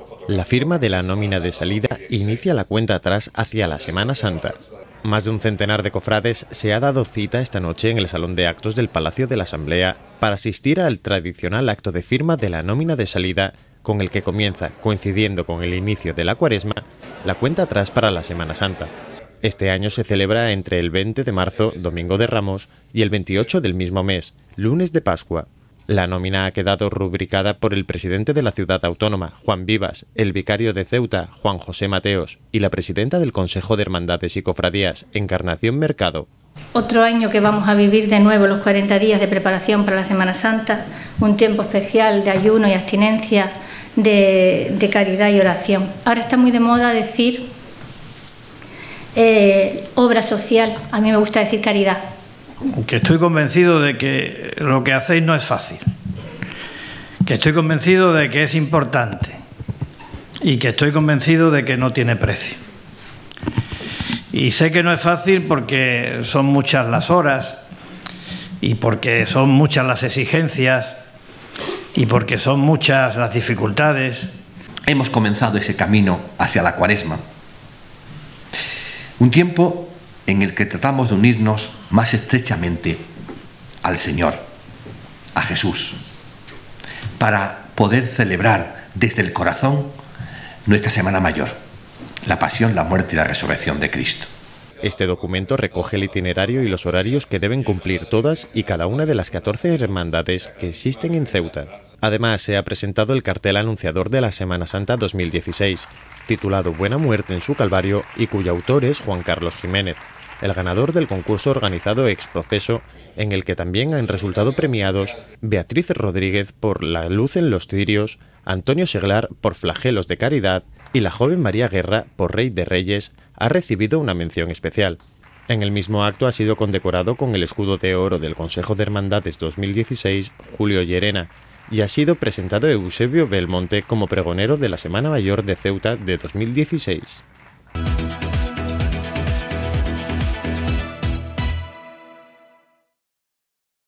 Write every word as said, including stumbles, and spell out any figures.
La firma de la nómina de salida inicia la cuenta atrás hacia la Semana Santa. Más de un centenar de cofrades se ha dado cita esta noche en el Salón de Actos del Palacio de la Asamblea para asistir al tradicional acto de firma de la nómina de salida, con el que comienza, coincidiendo con el inicio de la Cuaresma, la cuenta atrás para la Semana Santa. Este año se celebra entre el veinte de marzo, Domingo de Ramos, y el veintiocho del mismo mes, Lunes de Pascua. La nómina ha quedado rubricada por el presidente de la ciudad autónoma, Juan Vivas, el vicario de Ceuta, Juan José Mateos, y la presidenta del Consejo de Hermandades y Cofradías, Encarnación Mercado. Otro año que vamos a vivir de nuevo los cuarenta días de preparación para la Semana Santa, un tiempo especial de ayuno y abstinencia, de, de caridad y oración. Ahora está muy de moda decir eh, obra social, a mí me gusta decir caridad. Que estoy convencido de que lo que hacéis no es fácil, que estoy convencido de que es importante y que estoy convencido de que no tiene precio. Y sé que no es fácil porque son muchas las horas y porque son muchas las exigencias y porque son muchas las dificultades. Hemos comenzado ese camino hacia la Cuaresma, un tiempo en el que tratamos de unirnos más estrechamente al Señor, a Jesús, para poder celebrar desde el corazón nuestra Semana Mayor, la pasión, la muerte y la resurrección de Cristo. Este documento recoge el itinerario y los horarios que deben cumplir todas y cada una de las catorce hermandades que existen en Ceuta. Además, se ha presentado el cartel anunciador de la Semana Santa dos mil dieciséis, titulado Buena Muerte en su Calvario, y cuyo autor es Juan Carlos Jiménez, el ganador del concurso organizado ex profeso, en el que también han resultado premiados Beatriz Rodríguez por La luz en los cirios, Antonio Seglar por Flagelos de Caridad y la joven María Guerra por Rey de Reyes, ha recibido una mención especial. En el mismo acto ha sido condecorado con el escudo de oro del Consejo de Hermandades dos mil dieciséis Julio Llerena, y ha sido presentado Eusebio Belmonte como pregonero de la Semana Mayor de Ceuta de dos mil dieciséis.